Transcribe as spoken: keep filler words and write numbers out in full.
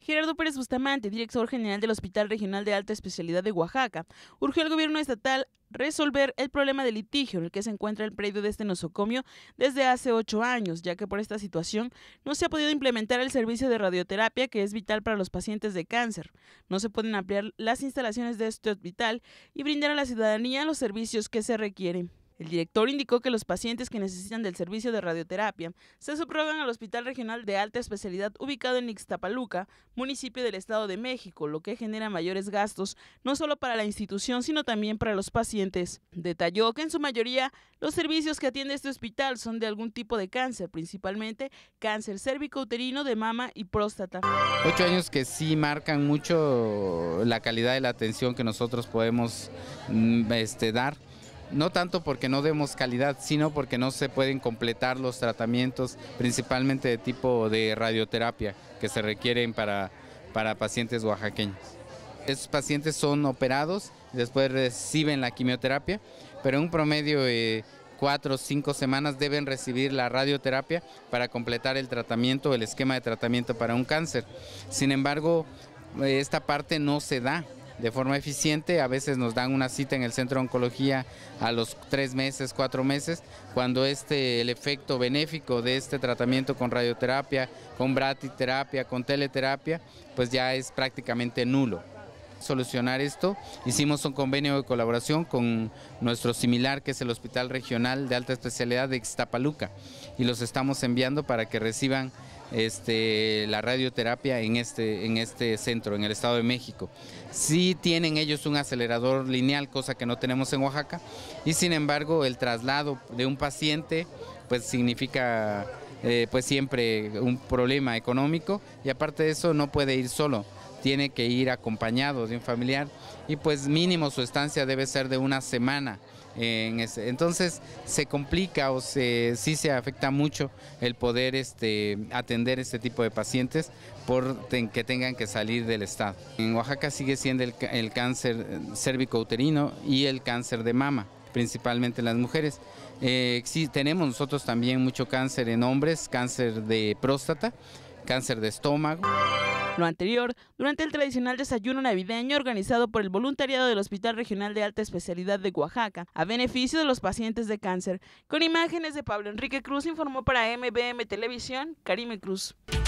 Gerardo Pérez Bustamante, director general del Hospital Regional de Alta Especialidad de Oaxaca, urgió al gobierno estatal resolver el problema de litigio en el que se encuentra el predio de este nosocomio desde hace ocho años, ya que por esta situación no se ha podido implementar el servicio de radioterapia que es vital para los pacientes de cáncer. No se pueden ampliar las instalaciones de este hospital y brindar a la ciudadanía los servicios que se requieren. El director indicó que los pacientes que necesitan del servicio de radioterapia se subrogan al Hospital Regional de Alta Especialidad ubicado en Ixtapaluca, municipio del Estado de México, lo que genera mayores gastos no solo para la institución, sino también para los pacientes. Detalló que en su mayoría los servicios que atiende este hospital son de algún tipo de cáncer, principalmente cáncer cérvico-uterino, de mama y próstata. Ocho años que sí marcan mucho la calidad de la atención que nosotros podemos este, dar. No tanto porque no demos calidad, sino porque no se pueden completar los tratamientos, principalmente de tipo de radioterapia, que se requieren para, para pacientes oaxaqueños. Estos pacientes son operados, después reciben la quimioterapia, pero en un promedio de cuatro o cinco semanas deben recibir la radioterapia para completar el tratamiento, el esquema de tratamiento para un cáncer. Sin embargo, esta parte no se da de forma eficiente. A veces nos dan una cita en el centro de oncología a los tres meses, cuatro meses, cuando este, el efecto benéfico de este tratamiento con radioterapia, con bratiterapia, con teleterapia, pues ya es prácticamente nulo. Solucionar esto, hicimos un convenio de colaboración con nuestro similar, que es el Hospital Regional de Alta Especialidad de Ixtapaluca, y los estamos enviando para que reciban Este, la radioterapia en este, en este centro, en el Estado de México. Sí tienen ellos un acelerador lineal, cosa que no tenemos en Oaxaca, y sin embargo el traslado de un paciente pues significa eh, pues siempre un problema económico, y aparte de eso no puede ir solo, tiene que ir acompañado de un familiar, y pues mínimo su estancia debe ser de una semana. En ese, entonces se complica o se, sí se afecta mucho el poder este, atender este tipo de pacientes por ten, que tengan que salir del estado. En Oaxaca sigue siendo el, el cáncer cérvico-uterino y el cáncer de mama, principalmente en las mujeres. Eh, sí, tenemos nosotros también mucho cáncer en hombres, cáncer de próstata, cáncer de estómago. Lo anterior, durante el tradicional desayuno navideño organizado por el voluntariado del Hospital Regional de Alta Especialidad de Oaxaca, a beneficio de los pacientes de cáncer. Con imágenes de Pablo Enrique Cruz, informó para M B M Televisión, Karime Cruz.